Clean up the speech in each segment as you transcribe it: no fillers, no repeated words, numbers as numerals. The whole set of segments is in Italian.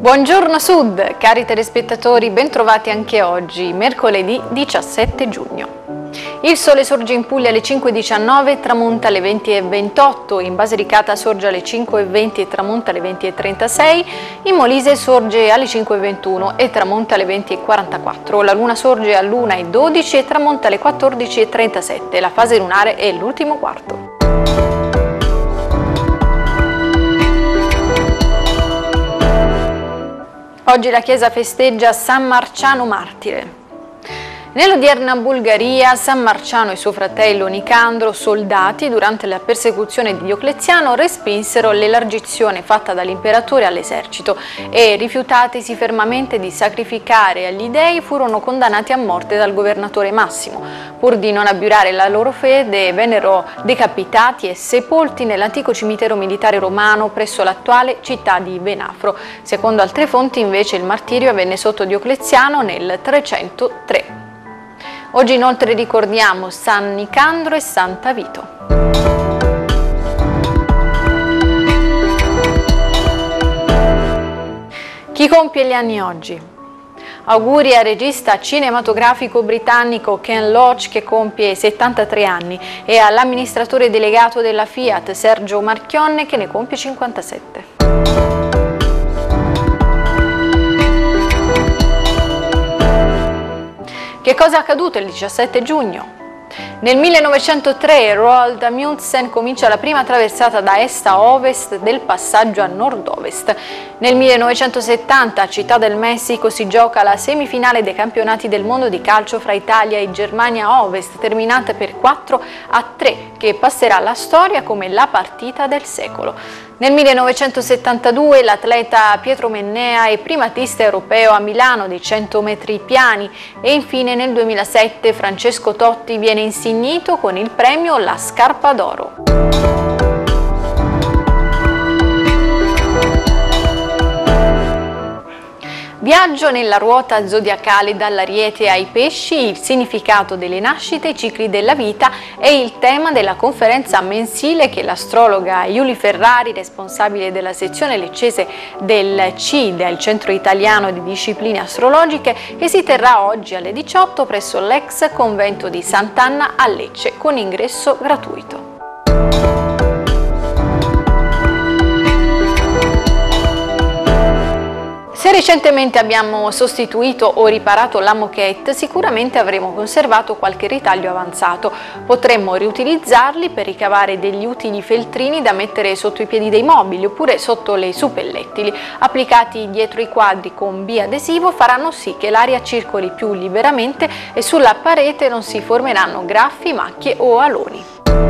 Buongiorno Sud, cari telespettatori, bentrovati anche oggi, mercoledì 17 giugno. Il sole sorge in Puglia alle 5:19 e tramonta alle 20:28, in Basilicata sorge alle 5:20 e tramonta alle 20:36, in Molise sorge alle 5:21 e tramonta alle 20:44, la luna sorge all'1:12 e tramonta alle 14:37, la fase lunare è l'ultimo quarto. Oggi la Chiesa festeggia San Marciano martire. Nell'odierna Bulgaria, San Marciano e suo fratello Nicandro, soldati, durante la persecuzione di Diocleziano, respinsero l'elargizione fatta dall'imperatore all'esercito e, rifiutatisi fermamente di sacrificare agli dei, furono condannati a morte dal governatore Massimo. Pur di non abiurare la loro fede, vennero decapitati e sepolti nell'antico cimitero militare romano presso l'attuale città di Venafro. Secondo altre fonti, invece, il martirio avvenne sotto Diocleziano nel 303. Oggi inoltre ricordiamo San Nicandro e Santa Vito. Chi compie gli anni oggi? Auguri al regista cinematografico britannico Ken Loach, che compie 73 anni, e all'amministratore delegato della Fiat Sergio Marchionne, che ne compie 57. Che cosa è accaduto il 17 giugno? Nel 1903 Roald Amundsen comincia la prima traversata da est a ovest del passaggio a nord-ovest. Nel 1970 a Città del Messico si gioca la semifinale dei campionati del mondo di calcio fra Italia e Germania Ovest, terminata per 4-3, che passerà alla storia come la partita del secolo. Nel 1972 l'atleta Pietro Mennea è primatista europeo a Milano dei 100 metri piani e infine nel 2007 Francesco Totti viene insignito con il premio La Scarpa d'Oro. Viaggio nella ruota zodiacale dall'Ariete ai Pesci, il significato delle nascite, i cicli della vita è il tema della conferenza mensile che l'astrologa Iuli Ferrari, responsabile della sezione leccese del CIDE, il Centro Italiano di Discipline Astrologiche, che si terrà oggi alle 18 presso l'ex convento di Sant'Anna a Lecce con ingresso gratuito. Se recentemente abbiamo sostituito o riparato la moquette, sicuramente avremo conservato qualche ritaglio avanzato. Potremmo riutilizzarli per ricavare degli utili feltrini da mettere sotto i piedi dei mobili oppure sotto le suppellettili. Applicati dietro i quadri con biadesivo faranno sì che l'aria circoli più liberamente e sulla parete non si formeranno graffi, macchie o aloni.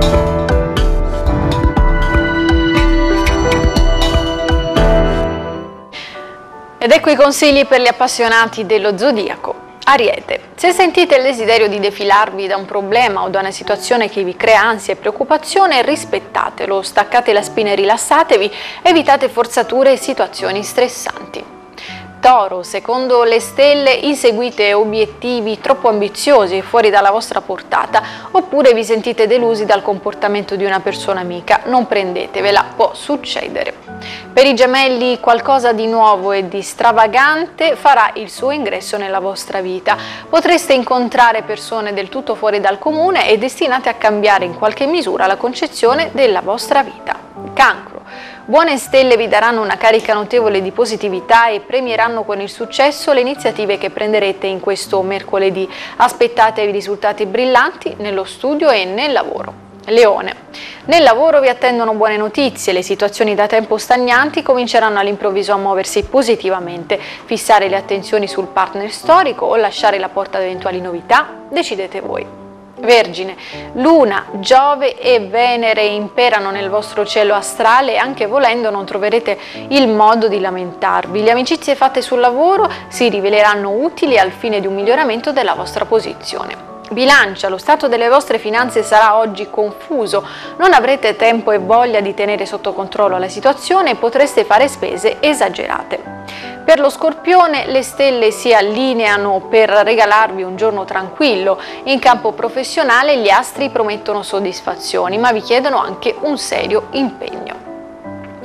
Ed ecco i consigli per gli appassionati dello zodiaco. Ariete. Se sentite il desiderio di defilarvi da un problema o da una situazione che vi crea ansia e preoccupazione, rispettatelo, staccate la spina e rilassatevi, evitate forzature e situazioni stressanti. Toro, secondo le stelle inseguite obiettivi troppo ambiziosi e fuori dalla vostra portata, oppure vi sentite delusi dal comportamento di una persona amica, non prendetevela, può succedere. Per i Gemelli qualcosa di nuovo e di stravagante farà il suo ingresso nella vostra vita. Potreste incontrare persone del tutto fuori dal comune e destinate a cambiare in qualche misura la concezione della vostra vita. Cancro. Buone stelle vi daranno una carica notevole di positività e premieranno con il successo le iniziative che prenderete in questo mercoledì. Aspettatevi risultati brillanti nello studio e nel lavoro. Leone. Nel lavoro vi attendono buone notizie, le situazioni da tempo stagnanti cominceranno all'improvviso a muoversi positivamente. Fissare le attenzioni sul partner storico o lasciare la porta ad eventuali novità, decidete voi. Vergine, Luna, Giove e Venere imperano nel vostro cielo astrale e anche volendo non troverete il modo di lamentarvi. Le amicizie fatte sul lavoro si riveleranno utili al fine di un miglioramento della vostra posizione. Bilancia, lo stato delle vostre finanze sarà oggi confuso, non avrete tempo e voglia di tenere sotto controllo la situazione e potreste fare spese esagerate. Per lo Scorpione le stelle si allineano per regalarvi un giorno tranquillo. In campo professionale gli astri promettono soddisfazioni, ma vi chiedono anche un serio impegno.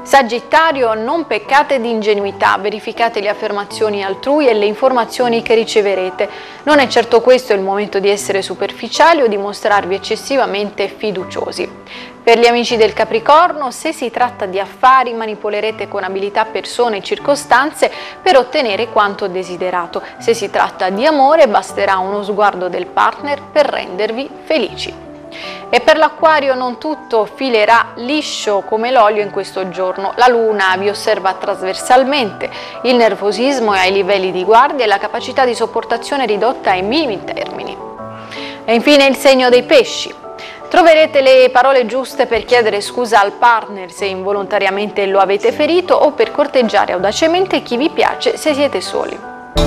Sagittario, non peccate di ingenuità, verificate le affermazioni altrui e le informazioni che riceverete. Non è certo questo il momento di essere superficiali o di mostrarvi eccessivamente fiduciosi. Per gli amici del Capricorno, se si tratta di affari, manipolerete con abilità persone e circostanze per ottenere quanto desiderato. Se si tratta di amore, basterà uno sguardo del partner per rendervi felici. E per l'Acquario non tutto filerà liscio come l'olio in questo giorno. La Luna vi osserva trasversalmente, il nervosismo è ai livelli di guardia e la capacità di sopportazione ridotta ai minimi termini. E infine il segno dei Pesci. Troverete le parole giuste per chiedere scusa al partner se involontariamente lo avete ferito o per corteggiare audacemente chi vi piace se siete soli.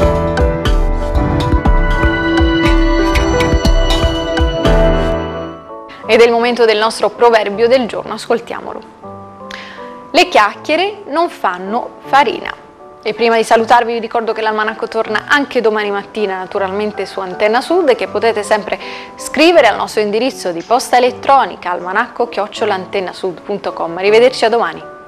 Ed è il momento del nostro proverbio del giorno, ascoltiamolo. Le chiacchiere non fanno farina. E prima di salutarvi vi ricordo che l'Almanacco torna anche domani mattina, naturalmente su Antenna Sud, e che potete sempre scrivere al nostro indirizzo di posta elettronica almanacco@antennasud.com. Arrivederci a domani.